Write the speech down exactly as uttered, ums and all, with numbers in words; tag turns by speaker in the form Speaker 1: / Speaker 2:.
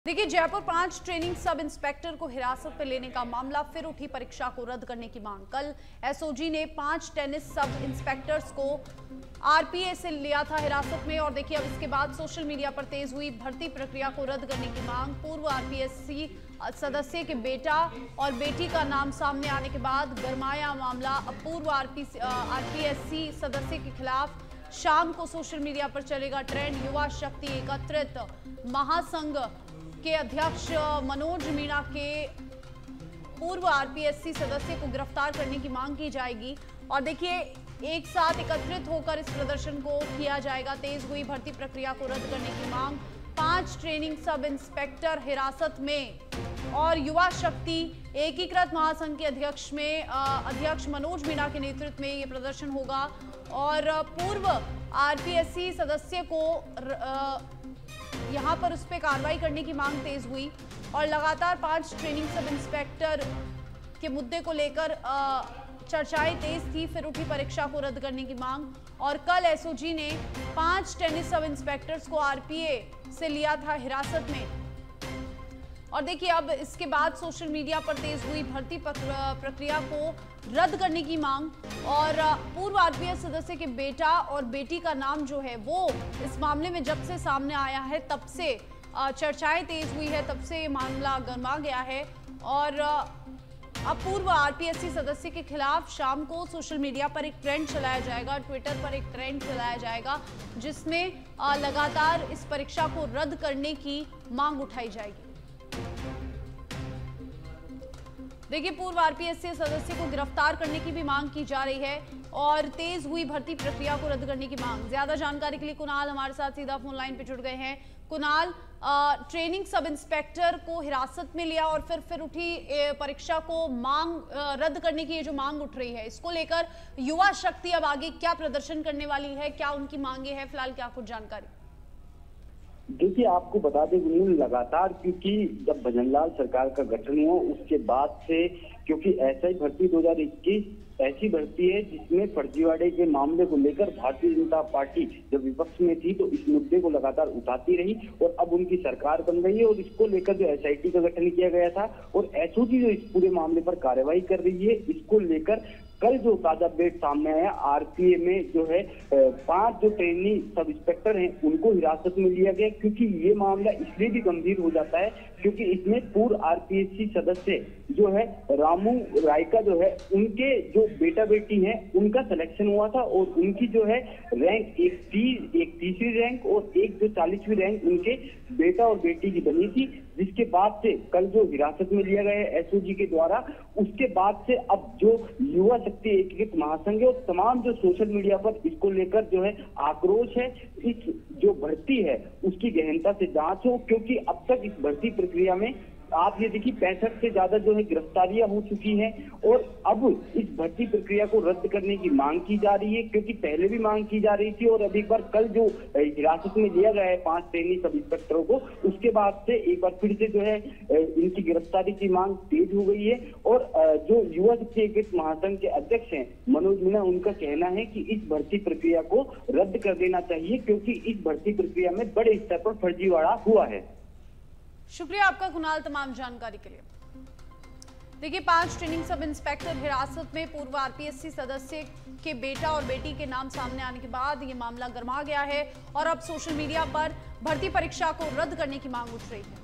Speaker 1: देखिए, जयपुर पांच training sub inspector को हिरासत में लेने का मामला फिर उठी। परीक्षा को रद्द करने की मांग। कल एसओजी ने पांच टेनिस सब इंस्पेक्टर्स को आरपीए से लिया था हिरासत में और देखिए अब इसके बाद सोशल मीडिया पर तेज हुई भर्ती प्रक्रिया को रद्द करने की मांग। पूर्व आरपीएससी सदस्य के बेटा और बेटी का नाम सामने आने के बाद गरमाया मामला। अब पूर्व आरपीएससी सदस्य के खिलाफ शाम को सोशल मीडिया पर चलेगा ट्रेंड। युवा शक्ति एकत्रित महासंघ के अध्यक्ष मनोज मीणा के पूर्व आरपीएससी सदस्य को गिरफ्तार करने की मांग की जाएगी और देखिए एक साथ एकत्रित होकर इस प्रदर्शन को किया जाएगा। तेज हुई भर्ती प्रक्रिया को रद्द करने की मांग। पांच ट्रेनिंग सब इंस्पेक्टर हिरासत में और युवा शक्ति एकीकृत महासंघ के अध्यक्ष में अध्यक्ष मनोज मीणा के नेतृत्व में ये प्रदर्शन होगा और पूर्व आरपीएससी सदस्य को आ, यहां पर उस पर कार्रवाई करने की मांग तेज हुई और लगातार पांच ट्रेनिंग सब इंस्पेक्टर के मुद्दे को लेकर चर्चाएं तेज थी। फिर उठी परीक्षा को रद्द करने की मांग और कल एसओजी ने पांच टेनिस सब इंस्पेक्टर्स को आरपीए से लिया था हिरासत में और देखिए अब इसके बाद सोशल मीडिया पर तेज हुई भर्ती प्रक्रिया को रद्द करने की मांग और पूर्व आरपीएस सदस्य के बेटा और बेटी का नाम जो है वो इस मामले में जब से सामने आया है तब से चर्चाएं तेज हुई है, तब से ये मामला गरमा गया है और अब पूर्व आरपीएससी सदस्य के खिलाफ शाम को सोशल मीडिया पर एक ट्रेंड चलाया जाएगा, ट्विटर पर एक ट्रेंड चलाया जाएगा जिसमें लगातार इस परीक्षा को रद्द करने की मांग उठाई जाएगी। देखिए पूर्व आरपीएससी सदस्य को गिरफ्तार करने की भी मांग की जा रही है और तेज हुई भर्ती प्रक्रिया को रद्द करने की मांग। ज्यादा जानकारी के लिए कुणाल हमारे साथ सीधा फोन लाइन पे जुड़ गए हैं। कुणाल, ट्रेनिंग सब इंस्पेक्टर को हिरासत में लिया और फिर फिर उठी परीक्षा को मांग रद्द करने की ये जो मांग उठ रही है, इसको लेकर युवा शक्ति अब आगे क्या प्रदर्शन करने वाली है, क्या उनकी मांगे हैं, फिलहाल क्या कुछ जानकारी?
Speaker 2: देखिए आपको बता दें गुनील, लगातार क्योंकि जब भजनलाल सरकार का गठन हुआ उसके बाद से, क्योंकि एसआई भर्ती दो हज़ार इक्कीस ऐसी भर्ती है जिसमें फर्जीवाड़े के मामले को लेकर भारतीय जनता पार्टी जब विपक्ष में थी तो इस मुद्दे को लगातार उठाती रही और अब उनकी सरकार बन गई है और इसको लेकर जो एसआईटी का गठन किया गया था और एसओजी जो इस पूरे मामले पर कार्रवाई कर रही है, इसको लेकर कल जो ताजा अपडेट सामने आया, आरपीए में जो है पांच जो ट्रेनिंग सब इंस्पेक्टर हैं उनको हिरासत में लिया गया क्योंकि ये मामला इसलिए भी गंभीर हो जाता है क्योंकि इसमें पूर्व आरपीएससी सदस्य जो है रामू रायका जो है उनके जो बेटा बेटी हैं उनका सिलेक्शन हुआ था और उनकी जो है रैंक एक तीस एक तीसरी रैंक और एक जो चालीसवीं रैंक उनके बेटा और बेटी की बनी थी, जिसके बाद से कल जो हिरासत में लिया गया है एसओजी के द्वारा, उसके बाद से अब जो युवा शक्ति एकीकृत महासंघ है और तमाम जो सोशल मीडिया पर इसको लेकर जो है आक्रोश है, इस जो भर्ती है उसकी गहनता से जांच हो क्योंकि अब तक इस भर्ती प्रक्रिया में आप ये देखिए पैंसठ से ज्यादा जो है गिरफ्तारियां हो चुकी हैं और अब इस भर्ती प्रक्रिया को रद्द करने की मांग की जा रही है क्योंकि पहले भी मांग की जा रही थी और अब एक बार कल जो हिरासत में लिया गया है पांच ट्रेनिंग सब इंस्पेक्टरों को, उसके बाद से एक बार फिर से जो है इनकी गिरफ्तारी की मांग तेज हो गई है और जो युवा शक्ति एकीकृत महासंघ के अध्यक्ष हैं मनोज मीणा, उनका कहना है कि इस भर्ती प्रक्रिया को रद्द कर देना चाहिए क्योंकि इस भर्ती प्रक्रिया में बड़े स्तर पर फर्जीवाड़ा हुआ है।
Speaker 1: शुक्रिया आपका कुणाल तमाम जानकारी के लिए। देखिए पांच ट्रेनिंग सब इंस्पेक्टर हिरासत में पूर्व आरपीएससी सदस्य के बेटा और बेटी के नाम सामने आने के बाद ये मामला गरमा गया है और अब सोशल मीडिया पर भर्ती परीक्षा को रद्द करने की मांग उठ रही है।